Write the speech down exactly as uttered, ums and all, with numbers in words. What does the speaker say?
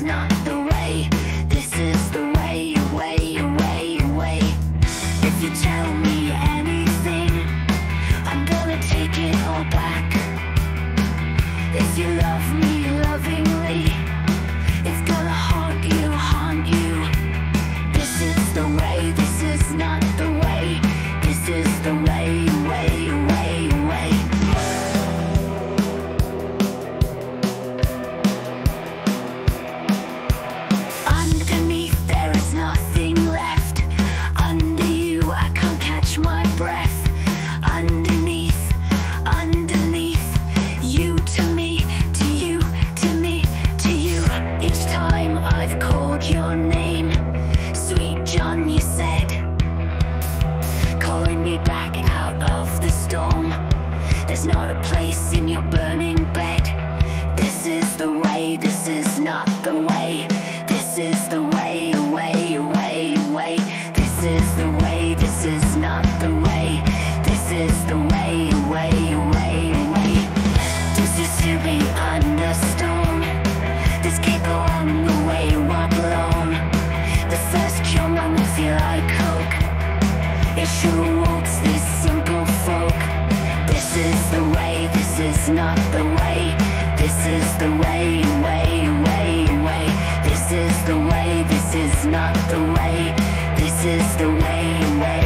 not the way. This is the way, way, way, way. If you tell me anything, I'm gonna take it all back. If you love me lovingly, it's gonna haunt you, haunt you. This is the way, this is not the way. This is the way, way, way, way. Underneath there is nothing left. Under you I can't catch my breath. Underneath, underneath, you to me, to you, to me, to you. Each time I've called your name, sweet John, you said, calling me back out of the storm. There's not a place in your burning bed. This is the way, this is not the way. This is the way, way, way, way. This is the way, this is not the way. This is the way, way, way, way. This is to be under stone. This can't go on the way we're blown. The first jump on the feel like coke. It sure walks this simple folk. This is the way, this is not the way. This is the way, way, way, way. This is the way, this is not the way. This is the way, way.